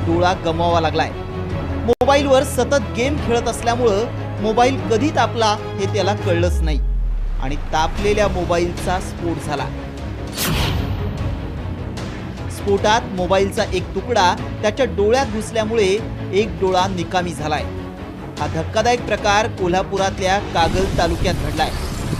डोळा गमवावा लागलाय। मोबाईलवर सतत गेम खेळत असल्यामुळे मोबाईल कधी तापला हे त्याला कळलंच नाही आणि तापलेल्या मोबाईलचा स्फोट झाला। स्फोटात मोबाईलचा एक तुकडा त्याच्या डोळ्यात घुसल्यामुळे एक डोळा निकामी झालाय। हा धक्कादायक प्रकार कोल्हापुरातल्या कागल तालुक्यात घडलाय।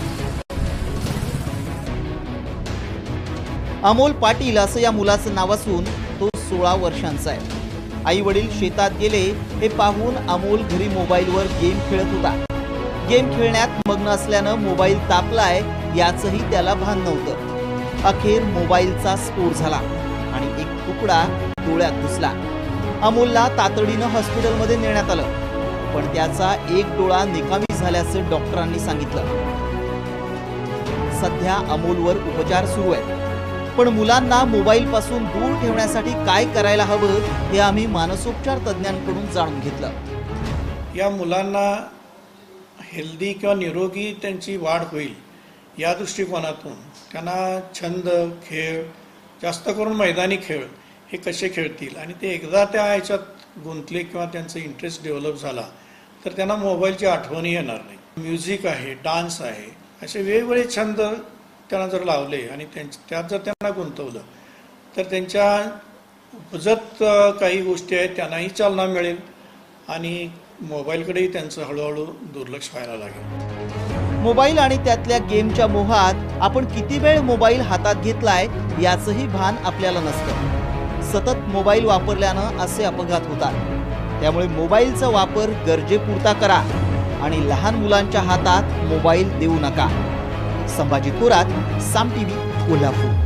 अमोल पाटील असं या मुलाचं नाव असून तो 16 वर्षांचा आहे। आई वडील शेतात गेले हे पाहून अमोल घरी मोबाईलवर गेम खेळत होता। गेम खेळण्यात मग्न असल्यानं मोबाईल तापलाय याचंही त्याला भान नव्हतं। अखेर मोबाईलचा स्फोट झाला आणि एक तुकडा डोळ्यात घुसला। अमोलला तातडीनं हॉस्पिटलमध्ये नेण्यात आलं, पण त्याचा एक डोळा निकामी झाल्याचं डॉक्टरांनी सांगितलं। सध्या अमोलवर उपचार सुरू आहेत, पण मुलांना मोबाईल पासून दूर ठेवण्यासाठी काय करायला हवं हे आम्ही मानसोपचार तज्ञांकडून जाणून घेतलं। या मुलांना हेल्दी किंवा निरोगी त्यांची वाढ होईल या दृष्टिकोनातून त्यांना छंद, खेळ, जास्त करून मैदानी खेळ हे कसे खेळतील आणि ते एकदा त्या ह्याच्यात गुंतले किंवा त्यांचा इंटरेस्ट डेव्हलप झाला तर त्यांना मोबाईलची आठवणही येणार नाही। म्युझिक आहे, डान्स आहे, असे वेगवेगळे छंद त्यांना जर लावले आणि त्यात जर त्यांना गुंतवलं तर त्यांच्या उपजत काही गोष्टी आहेत त्यांनाही चालना मिळेल आणि मोबाईलकडेही त्यांचं हळूहळू दुर्लक्ष व्हायला लागेल। मोबाईल आणि त्यातल्या गेमच्या मोहात आपण किती वेळ मोबाईल हातात घेतलाय याचंही भान आपल्याला नसतं। सतत मोबाईल वापरल्यानं असे अपघात होतात। त्यामुळे मोबाईलचा वापर गरजेपुरता करा आणि लहान मुलांच्या हातात मोबाईल देऊ नका। संभाजी थोरात, साम टीव्ही, कोल्हापूर।